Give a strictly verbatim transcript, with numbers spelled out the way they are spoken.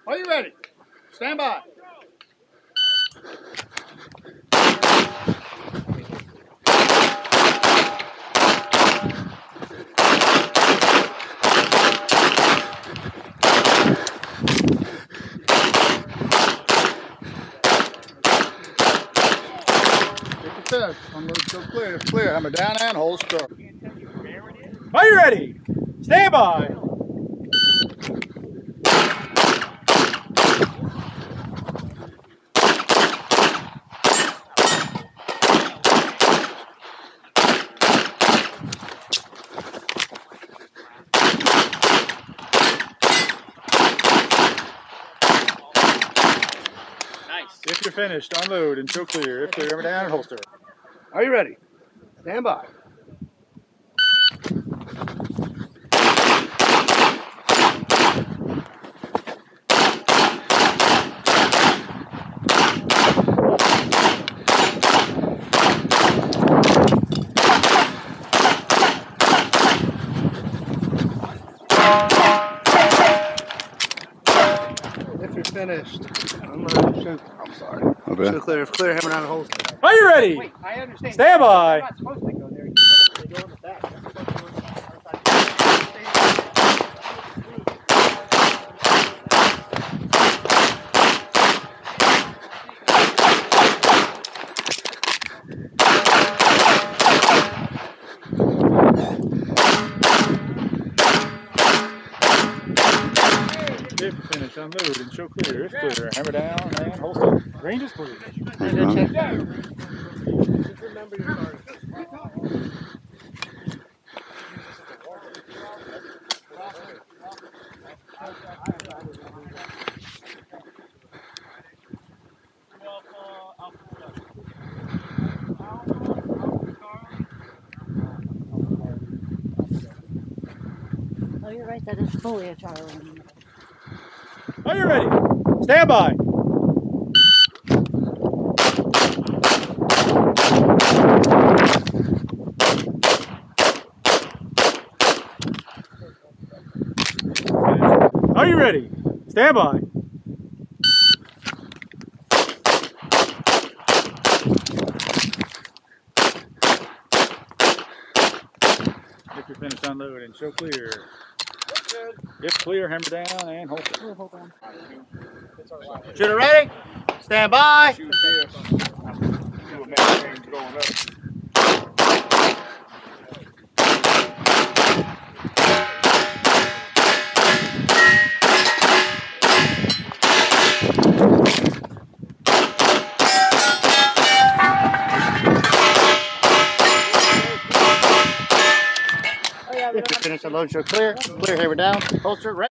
Are you ready? Stand by. Finish. Unload, so clear. Clear. Hammer down and hold stroke. Are you ready? Stand by. Nice. If you're finished, unload and show clear. If clear, hammer down and holster. Are you ready? Stand by. If you're finished, unload, shoot. I'm sorry. Okay. Shoot clear. If clear, hammer down and holster. Are you ready? Wait, I understand. Stand by. You're not supposed to go there. You put them. They go in the back. If you finish, unload and show clear. If clear, hammer down and holster. Range is clear. Uh-huh. Remember your card. Oh, you're right, that is fully a Charlie. Are you ready? Stand by. Are you ready? Stand by. If you're finished, unload and show clear. If clear, hammer down and hold it. Hold on. Shooter ready? Stand by. If you're finished, unload, show clear. Clear, hammer down, holster, ready.